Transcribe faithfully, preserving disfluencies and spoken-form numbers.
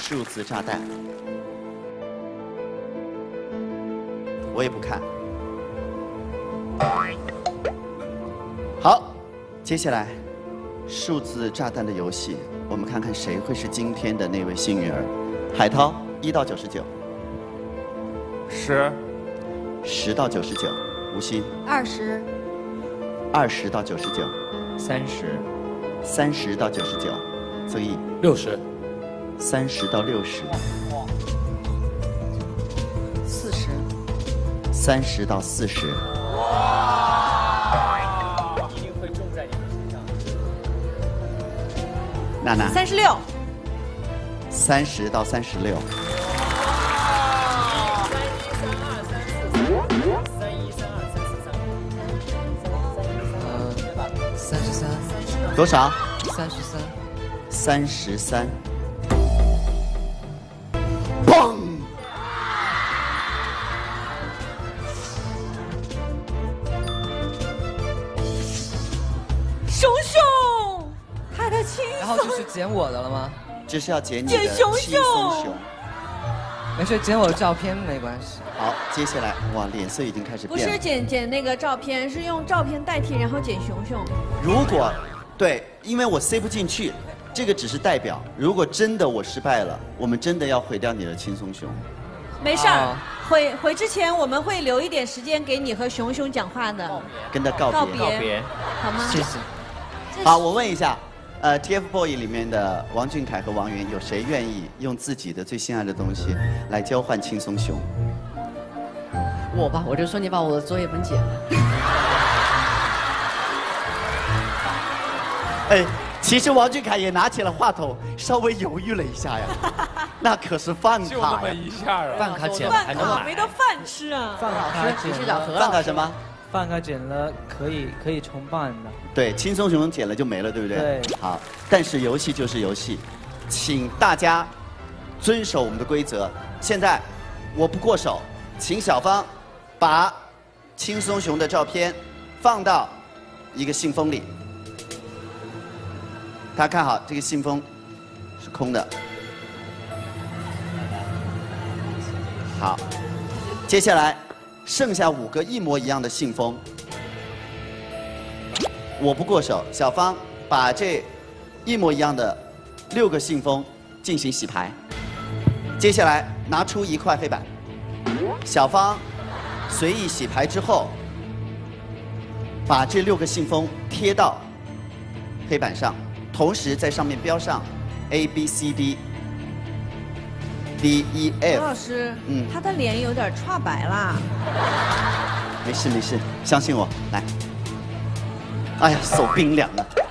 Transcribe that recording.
数字炸弹。我也不看。好，接下来数字炸弹的游戏，我们看看谁会是今天的那位幸运儿。海涛，一到九十九。 十。 十到九十九。吴昕。 二十。 二十到九十九。 三十。 三十到九十九。曾毅。 六十。 三十到六十。 四十。 三十到四十。 一定会中在你的身上。 娜娜。 三十六。 三十到三十六。 三一三二三四三。 呃，三十三。 多少？ 三十三。 三十三。砰！ 熊熊，他的轻然后就是捡我的了吗？ 这是要捡你的捡熊轻松熊。 没事，捡我的照片没关系。 好，接下来哇，脸色已经开始不变了。 是捡捡那个照片，是用照片代替，然后捡熊熊。 如果对，因为我塞不进去，这个只是代表。如果真的我失败了，我们真的要毁掉你的轻松熊。 没事儿， 哦回回之前我们会留一点时间给你和熊熊讲话的， 跟他告别。 告别告别。 好吗？ 谢谢。 好，我问一下，呃 ，T F BOYS 里面的王俊凯和王源，有谁愿意用自己的最心爱的东西来交换轻松熊？ 我吧，我就说你把我的作业本剪了。 哎，其实王俊凯也拿起了话筒，稍微犹豫了一下呀，那可是饭就那么卡呀。 一下啊！ 饭卡捡了饭还能买卡没得饭吃啊！ 饭卡你去找何饭卡什么？ 饭卡捡了可以可以重办的。 对，轻松熊捡了就没了，对不对？ 对。 好，但是游戏就是游戏，请大家遵守我们的规则。现在我不过手，请小芳把轻松熊的照片放到一个信封里。大家看好，这个信封是空的。好，接下来剩下五个一模一样的信封。我不过手，小芳把这一模一样的六个信封进行洗牌。接下来拿出一块黑板，小芳随意洗牌之后，把这六个信封贴到黑板上，同时在上面标上 A B C D D E 何 F。 老师， 嗯他的脸有点刷白啦。 没事没事，相信我，来。哎呀，手冰凉了。